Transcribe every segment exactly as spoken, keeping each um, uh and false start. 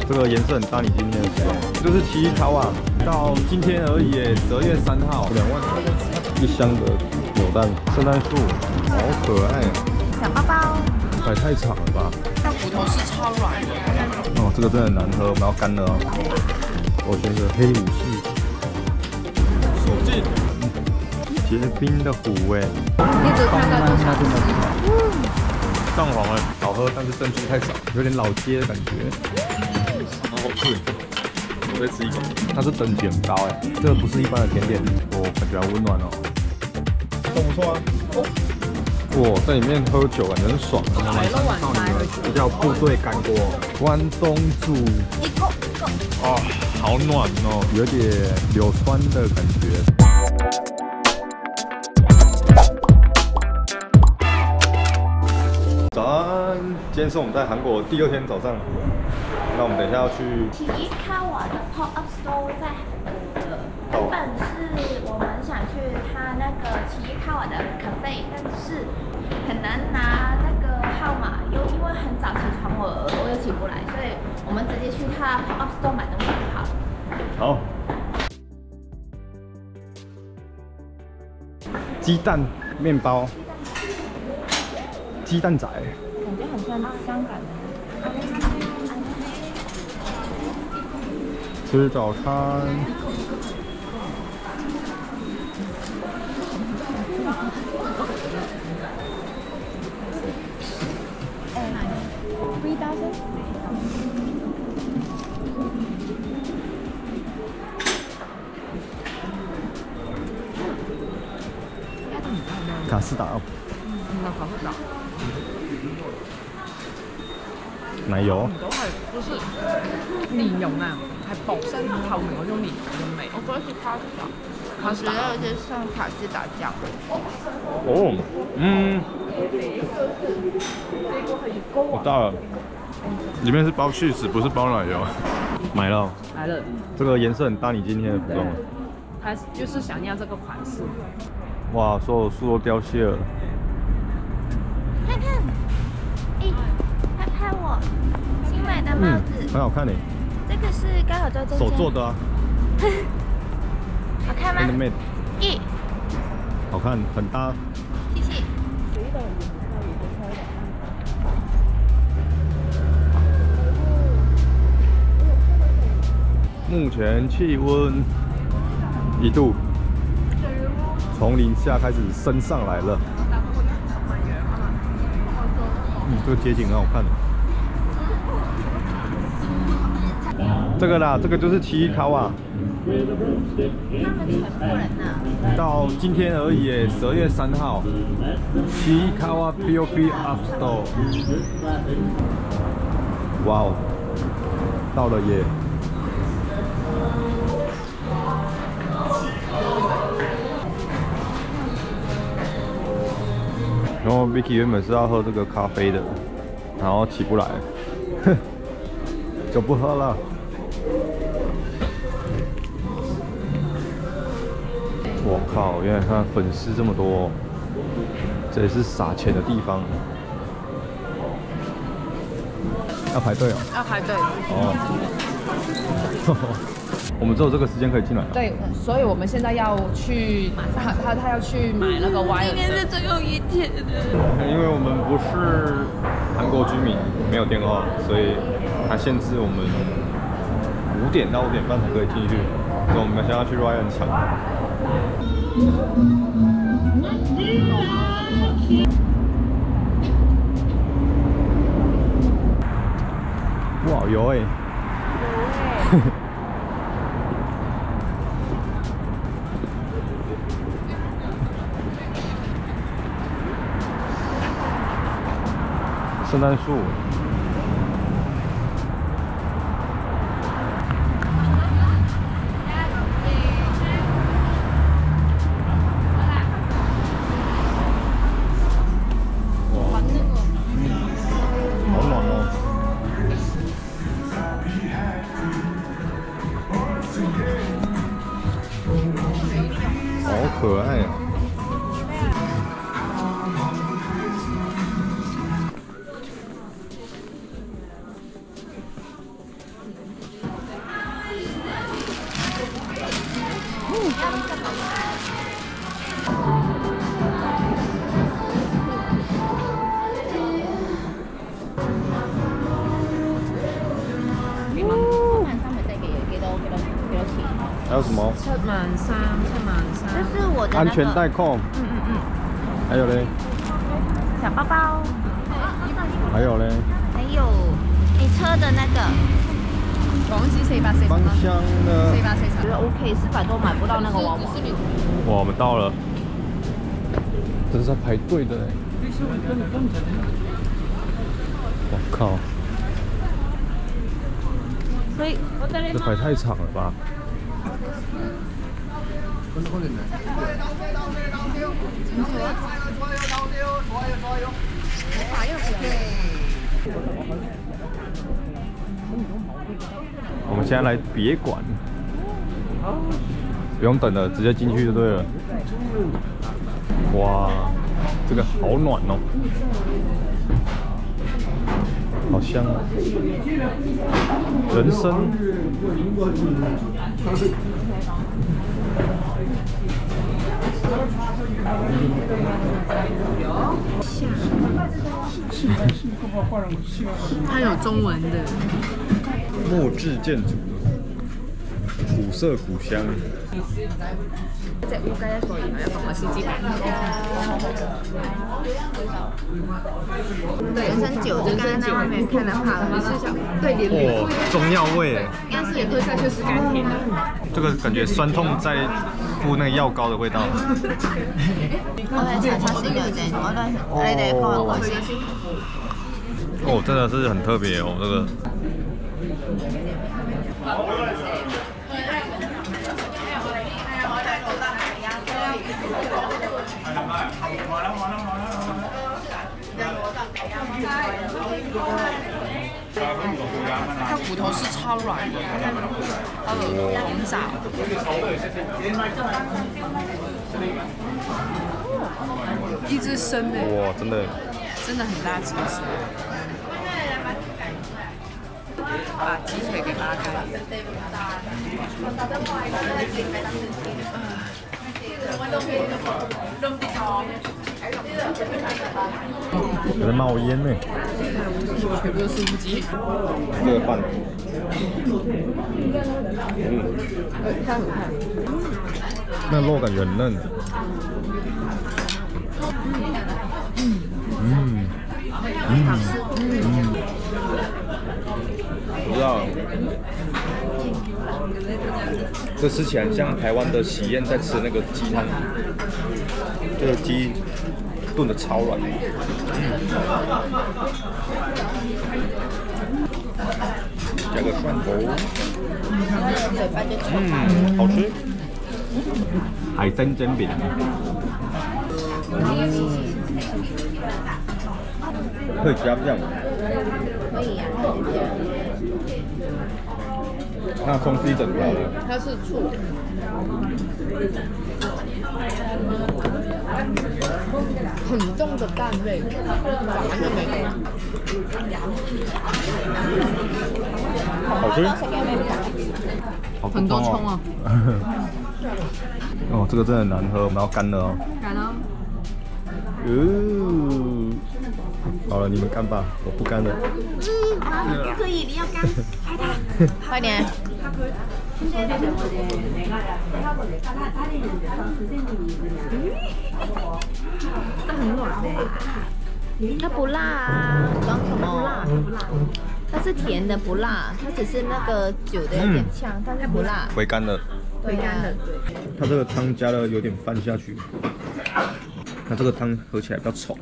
这个颜色很搭你今天的服装，就是奇异卡瓦，到今天而已耶，十二月三号，两万一箱的扭蛋，圣诞树，好可爱啊！ 小包包， 摆太长了吧？ 它骨头是超软的。 哦，这个真的很难喝，我们要干了哦。我选择黑武士，手劲，结冰的虎哎， 一直看到就想吃。 上黄了，好喝，但是证据太少，有点老街的感觉。好好吃，我再吃一口。它是等级很高哎，这个不是一般的甜点，我感觉好温暖哦。都不错啊。哇，在里面喝酒感觉很爽啊。 来了晚餐， 这叫部队干锅，关东煮。 一个一个。 哦，好暖哦，有点硫酸的感觉。早安，今天是我们在韩国第二天早上。那我们等一下要去奇异卡瓦的 Pop Up Store 在韩国的，原本是我们想去他那个奇异卡瓦的咖啡，但是很难拿那个号码，又因为很早起床，我我又起不来，所以我们直接去他 Pop Up Store 买东西就好了。 好。鸡蛋面包，鸡蛋仔， 感觉很像香港的。 吃早餐。 Three thousand。 卡士达， 嗯，卡士達。 奶油。 都係不是蓮蓉啊，係薄身透明嗰種蓮蓉嘅味。 我覺得是卡士達，我覺得有些像卡士達醬。 哦，嗯，我到了，里面是包 cheese， 不是包奶油。买了， 来了， 这个颜色很搭你今天的服装。 他就是想要这个款式。 哇，所有树都凋谢了。 看看，哎，拍拍我新买的帽子， 很好看呢。 这个是刚好在这手做的啊。 好看吗？ Handmade。 咦， 好看，很搭。 谢谢。 目前气温一度，从零下开始升上来了。嗯，这个街景很好看。这个啦，这个就是奇异卡瓦。 他们全部人呢？ 到今天而已耶，十二月三号。奇异卡瓦 P O P Up Store。哇哦，到了耶！然后 Vicky 原本是要喝这个咖啡的，然后起不来，哼，就不喝了。我靠！原来看粉丝这么多，这也是撒钱的地方。要排队哦。 要排队。 哦。我们只有这个时间可以进来。 对，所以我们现在要去，他他他要去买那个 wire。 今天是最后一天的。 因为我们不是韩国居民，没有电话，所以他限制我们五点到五点半才可以进去，所以我们现在要去 Ryan 抢。哇，有哎、欸！有哎、欸。圣诞树。哇，好暖哦！好可爱啊！ 还有什么？ 七萬三，七萬这三。 是我的、那个、 安全带扣。 嗯嗯嗯。 还有嘞？ 小包包， 还有嘞？ 还有你车的那个。 港紙四百四十芳蚊。 香呢？ 四百四十。 觉得 OK，四百多买不到那个娃娃。 哇，我们到了，这是在排队的嘞。我靠！ 所以这排太长了吧？我们现在来别馆，不用等了，直接进去就对了。哇，这个好暖哦，好香啊！人参。 它有中文的。 木质建筑，古色古香。 隻烏雞一個，然後一個海鮮煎餅。 人参酒就刚刚在外面看到好了， 试一下，对，连哇，中药味哎！ 但是也喝下去是甘甜的。 这个感觉酸痛在敷那个药膏的味道。 我係查查先嘅啫，我都你哋放我先。 哦，真的是很特别哦，这个。 它骨头是超软的，它的红枣。一只生的， 哇，真的， 真的很大只是。把鸡腿给扒开。 有在冒烟呢。 全部都是乌鸡。 这个饭，嗯， 看很看。 那肉感觉很嫩。嗯嗯嗯，不知道，这吃起来像台湾的喜宴在吃那个鸡汤，这个鸡炖的超软。加个蒜头，嗯，好吃。海参煎饼，可以加酱。 可以呀、 那葱是一整条的。 它是醋。很重的蛋味，完全没有。 好吃。好很多葱啊。 哦，这个真的很难喝，我们要干了哦。 干了。 哦，好了，你们干吧，我不干了。 嗯，好，你可以，你要干，拍它，快点。它很软的，它不辣啊，装什么？它是甜的，不辣，它只是那个酒的有点呛，但是不辣。 回甘了。 回甘的。 它这个汤加了有点饭下去，它这个汤喝起来比较稠。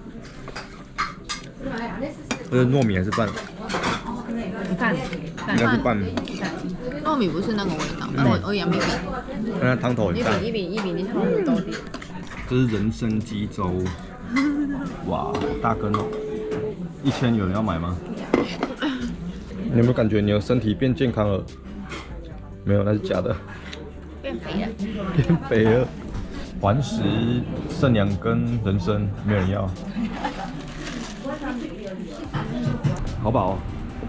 这是糯米还是饭？ 饭， 应该是饭。 糯米不是那个味道，我我也没比。 但它汤头很大。 一比一比你汤很多的。 这是人参鸡粥，哇，大根哦！一千有人要买吗？你有没有感觉你的身体变健康了？没有，那是假的。 变肥了。 变肥了。环食剩两根人参，没有人要。好饱哦，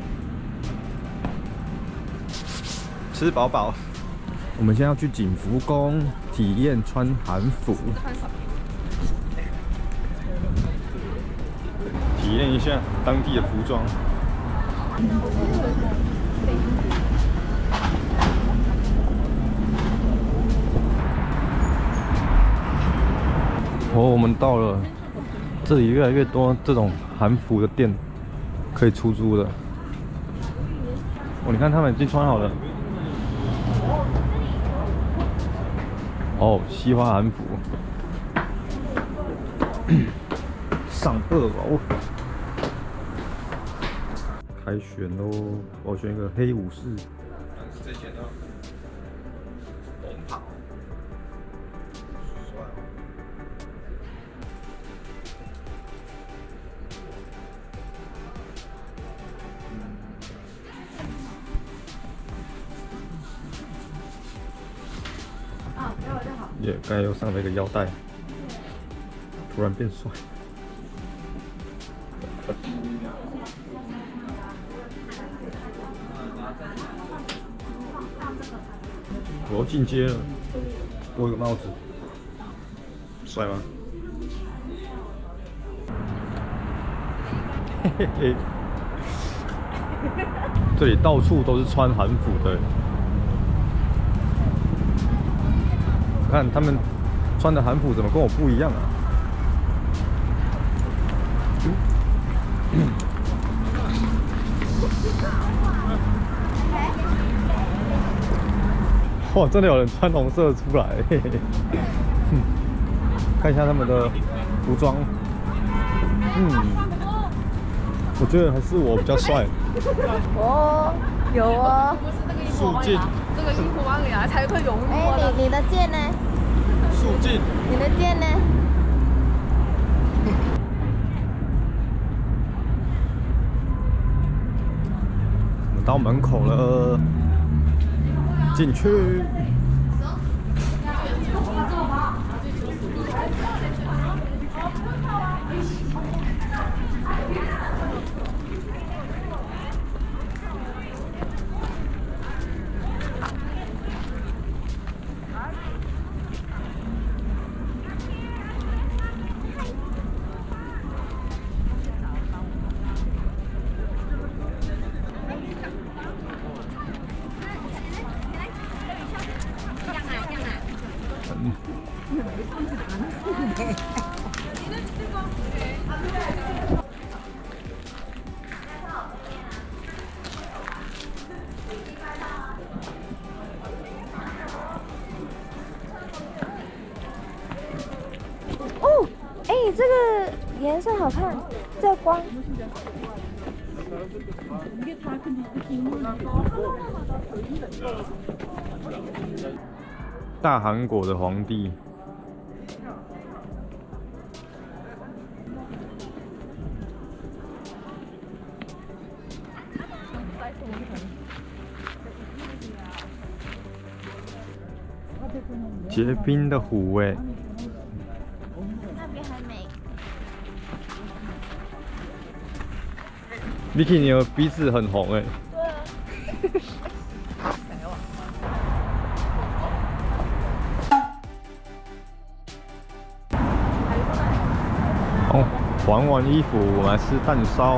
吃饱饱。我们现在要去景福宫体验穿韩服，体验一下当地的服装。 我们到了，这里越来越多这种韩服的店可以出租的。哦，你看他们已经穿好了。哦，西花韩服。上二楼。开选喽！我选一个黑武士。这件呢？龙袍。帅哦！ 啊，给我就好。 耶，刚才又上了一个腰带，突然变帅。我要进阶了，我有个帽子，帅吗？嘿嘿嘿，这里到处都是穿韩服的，看他们穿的韩服怎么跟我不一样啊？哇，真的有人穿红色出来，嘿嘿。看一下他们的服装，嗯，我觉得还是我比较帅。 哦，有哦。 速进， 这个辛苦王女儿才会融入。 哎，你你的剑呢？ 速进， 你的剑呢？ 我们到门口了。进去。 哦，哎，这个颜色好看，这个光。 大韩国的皇帝。结冰的湖哎， 那边还美。 Vicky， 你的鼻子很红哎。 对啊。 哦，还完衣服，我们来吃蛋烧。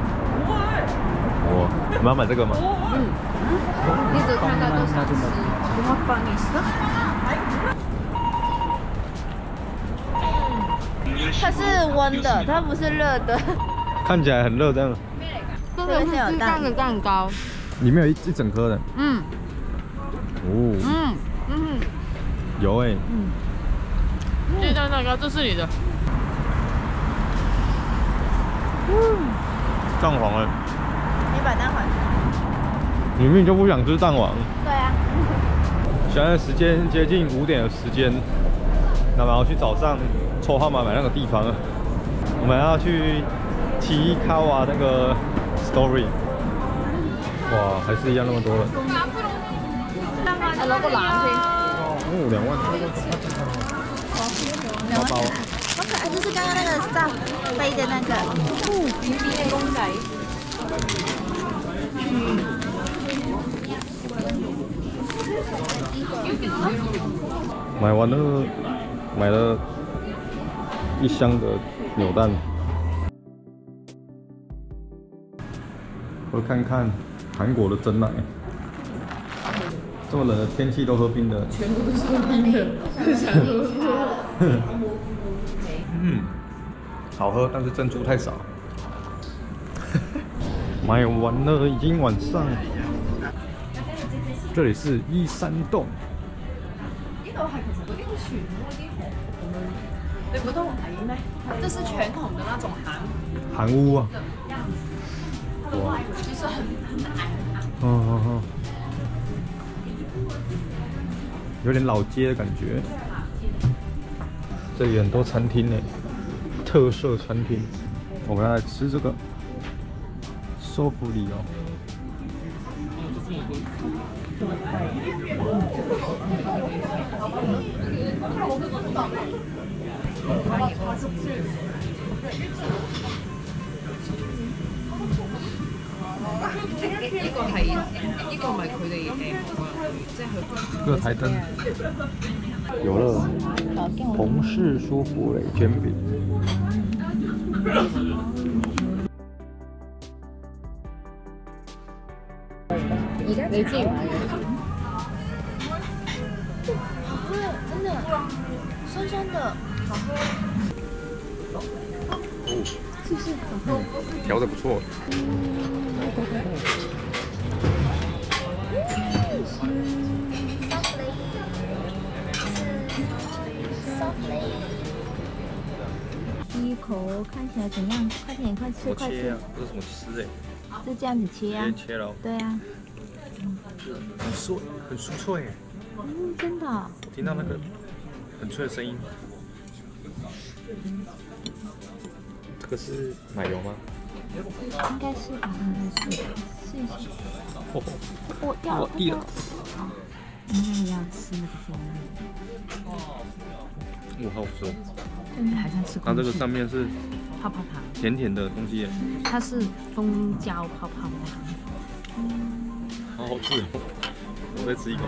我，我们要买这个吗？ 嗯，一直看到都想吃。我要帮你吃。 它是温的，它不是热的。 看起来很热，这样。 这个是鸡蛋的蛋糕， 里面有一一整颗的。 嗯。 哦。 嗯嗯。 有哎。 嗯。鸡蛋蛋糕，这是你的。 嗯。 蛋黄哎。 你把蛋黄。 你明明就不想吃蛋黄。 对啊。 现在时间接近五点的时间，那么要去早上抽号码买那个地方，我们要去奇卡瓦那个 story。哇，还是一样那么多人。 还攞個冷氣。 哦，两万。包包。 好可爱，就是刚刚那个上飞的那个。 嗯，扁扁嘅公仔。 买完了，买了一箱的扭蛋。我看看韩国的真奶，这么冷的天气都喝冰的。 全部都是喝冰的，想喝。 嗯，好喝，但是珍珠太少。买完了，已经晚上。这里是依山洞。 你覺得矮咩？這是傳統的那種韓韓屋啊。 哇，就是很很矮很矮。 嗯嗯嗯。有點老街的感覺。這裡很多餐廳呢，特色餐廳。我們要來吃這個壽福里哦。 呢個係呢個咪佢哋誒即係佢這個台燈。有了同事舒芙蕾煎餅。 你知唔知？ 好喝，真的，酸酸的，好喝。 哦， 是不是？ 嗯，调的不错。 第一口看起来怎样？快点，快吃，快吃！ 这是什么丝哎？ 就这样子切啊。 切了。 对啊。 很酥，很酥脆哎。 嗯，真的。 我听到那个很脆的声音。这个是奶油吗？ 应该是吧，应该是。试一下。 哦， 我掉了。 我地了。 应该要吃甜的。 哇，好吃哦！ 真的好像吃。 它这个上面是泡泡糖， 甜甜的东西耶。 它是蜂胶泡泡糖。 好好吃哦！我再吃一口。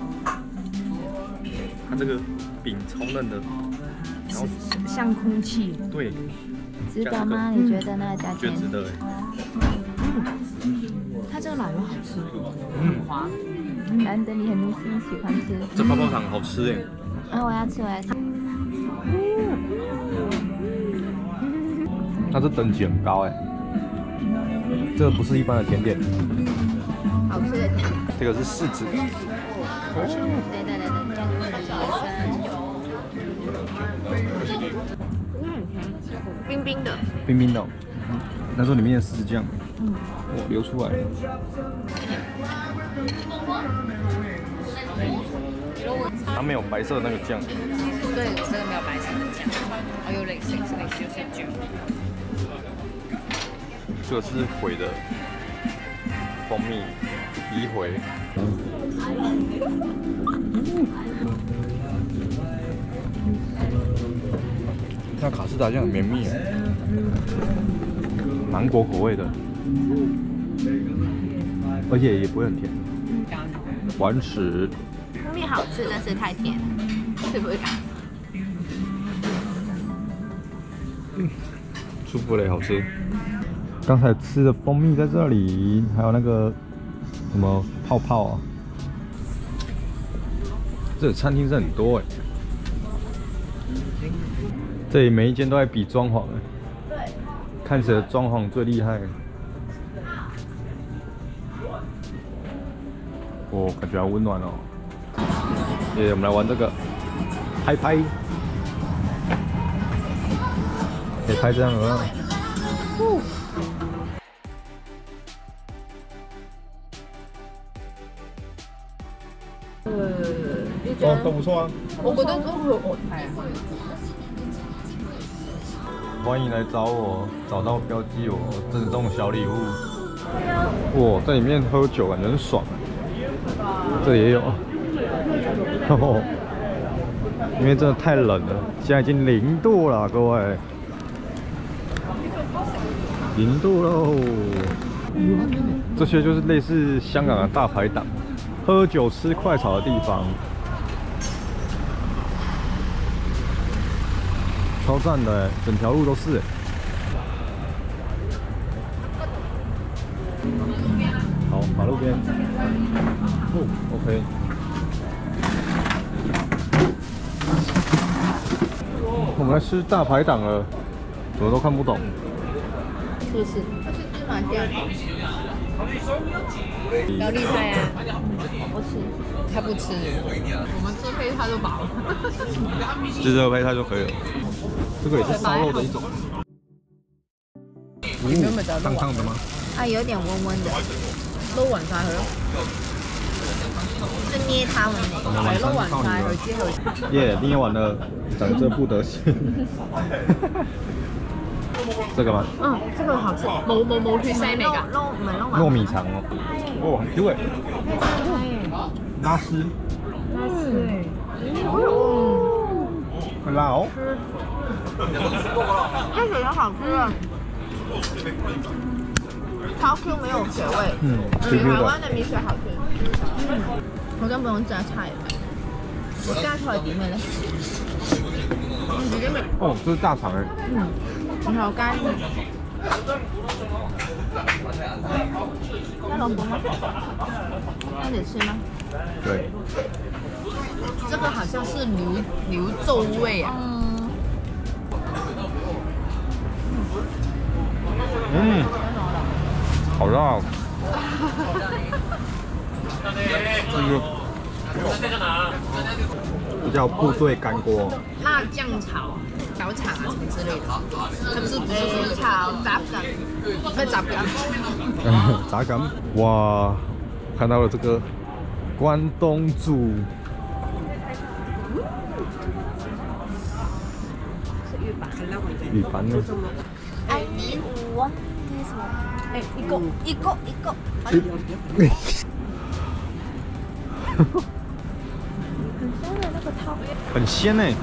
它这个饼超嫩的，然后像空气。 对。 值得吗？你觉得那个价钱？ 觉得值得哎。 嗯，它这个奶油好吃，很滑。难得你很喜欢吃。 这泡泡糖好吃哎。 啊，我要吃，我要吃。 它这等级很高哎，这个不是一般的甜点。 好吃的甜点。 这个是柿子。 对对对对，这个是冰冰的。 冰冰的、哦。那时候里面的柿子酱，嗯，哇，流出来了。它没有白色的那个酱。 對，這個沒有白色的醬，我有類似類似有些醬。 這個是毀的蜂蜜移回。那卡士達醬很綿密，芒果口味的，而且也不會很甜。丸子。 蜂蜜好吃，但是太甜，吃不下。 嗯，舒芙蕾好吃。刚才吃的蜂蜜在这里，还有那个什么泡泡啊。这里餐厅是很多哎，这里每一间都在比装潢哎。对。看谁的装潢最厉害。哦，感觉好温暖哦。耶，我们来玩这个拍拍。可以拍这样的。哦，都不错啊。 我覺得都會好睇。 歡迎來找我，找到標記我，贈送小禮物。哇，在裡面喝酒感覺很爽。這裡也有。哦，因為真的太冷了，現在已經零度了，各位。零度喽！这些就是类似香港的大排档，喝酒吃快炒的地方，超赞的，整条路都是。好，马路边。哦 ，OK。 我们来吃大排档了，怎么都看不懂。 是不是？ 它是芝麻酱， 高丽菜啊，我吃，他不吃，我们吃配菜就饱了。 吃这个配菜就可以了。这个也是烧肉的一种。哦，烫烫的吗？ 啊，有点温温的， 撈勻晒佢咯， 是捏它们那個。 係撈勻晒佢之後。 耶，捏完了，长这副德行。这个吗？ 嗯，這個好吃，冇冇冇血腥味㗎。 撈唔係撈糯米肠哦，哦，很 Q 哎，拉丝， 拉絲誒。 很辣哦。 这水很好吃啊，超 Q 没有血味。 嗯嗯， ，Q Q 台的。 湾的米血好吃。嗯，好像不用加菜。我加菜點嘅咧？我自己咪。 哦，这是大肠哎。 嗯，然後加。加萝卜嗎？這樣子吃嗎？ 对。 這個好像是牛牛肉味啊。 嗯。 嗯，好辣哦。这个叫部队干锅。 辣醬炒小炒啊什麼之類的，它不是不是炒雜錦， 咩雜錦？ 炸感，哇，看到了这个关东煮。魚板呢？ I need one this one。哎，一個一個一個。很香的那個湯。 很鮮呢。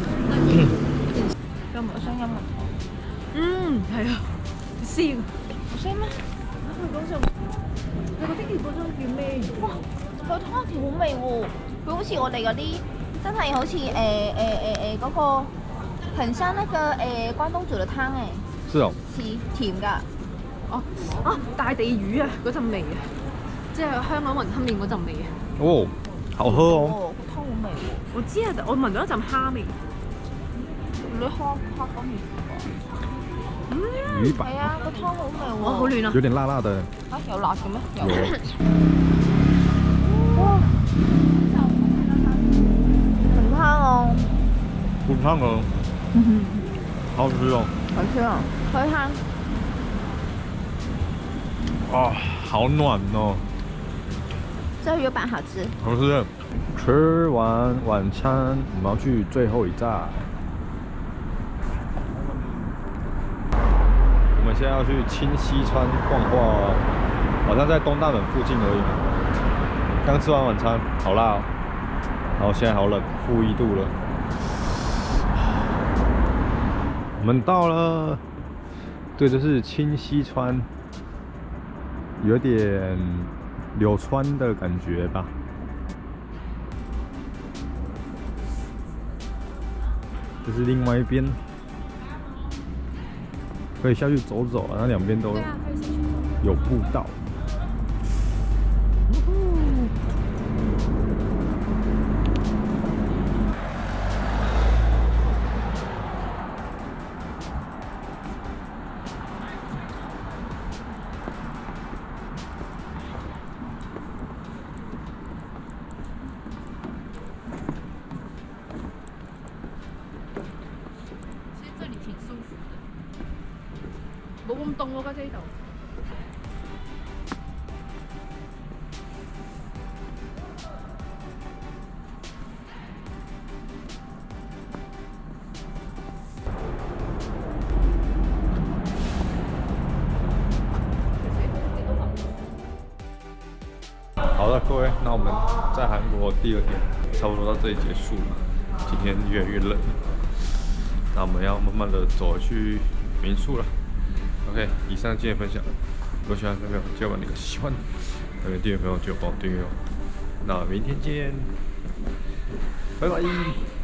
有冇香有冇？ 嗯，係啊，鮮。 好香咩？ 佢講就，你嗰啲叫嗰種叫咩魚？ 哇，佢湯條好味喎，佢好似我哋嗰啲，真係好似誒誒誒誒嗰個，很像那個誒關東煮嘅湯誒。 是哦。 似甜㗎。 哦啊，大地魚啊，嗰陣味啊，即係香港雲吞麵嗰陣味啊。 哦，好喝哦。 哦，個湯好味喎。 我知啊，我聞到一陣蝦味。 你蝦蝦乾魚。 嗯。 魚板。 係啊，個湯好味喎。 哇，好暖啊！ 有點辣辣的。 嚇有辣嘅咩？有。 有。 哇！很燙哦。 不燙哦。 嗯。 好吃哦。 好吃哦，喝汤。 啊，好暖哦。 这鱼板好吃。 好吃。吃完晚餐，我们要去最后一站。我们现在要去清溪川逛逛，好像在东大门附近而已。刚吃完晚餐，好辣哦。然后现在好冷，负一度了。我们到了，对，这是清溪川，有点柳川的感觉吧。这是另外一边，可以下去走走啊，那两边都有步道。 冇咁凍喎，家姐呢度。 好的，各位，那我们在韩国第二天差不多到这里结束了。今天越来越冷了，那我们要慢慢的走去民宿了。OK， 以上今天分享，如果喜欢的朋友记得把那个喜欢，那个订阅朋友就帮我订阅哦。那明天见，拜拜。